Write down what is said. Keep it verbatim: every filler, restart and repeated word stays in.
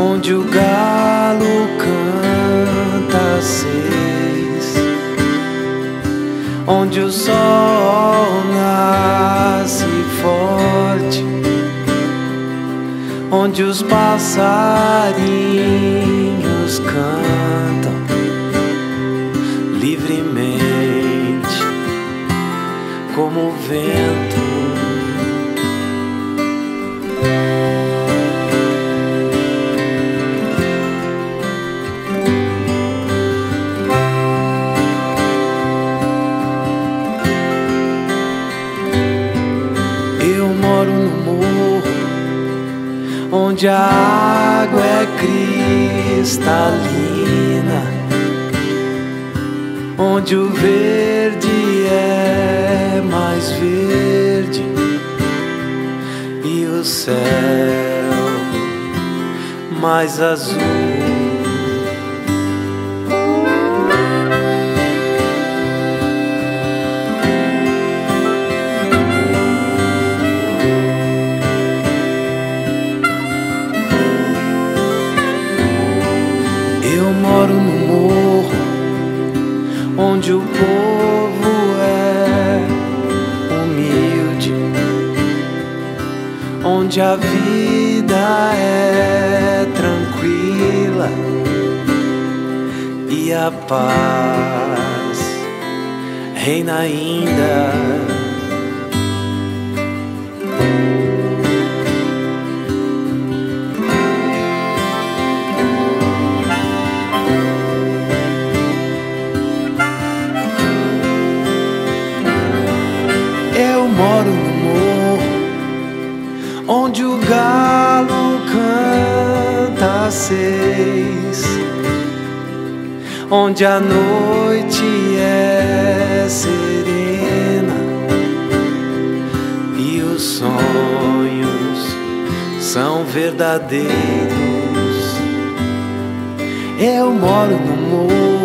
onde o galo canta às seis, onde o sol nasce forte, onde os passarinhos cantam livremente como o vento. Eu moro no morro onde a água é cristalina, onde o verde é mais verde e o céu mais azul. Eu moro no morro onde o povo é humilde, onde a vida é tranquila e a paz reina ainda. Eu moro no morro onde o galo canta às seis, onde a noite é serena e os sonhos são verdadeiros. Eu moro no morro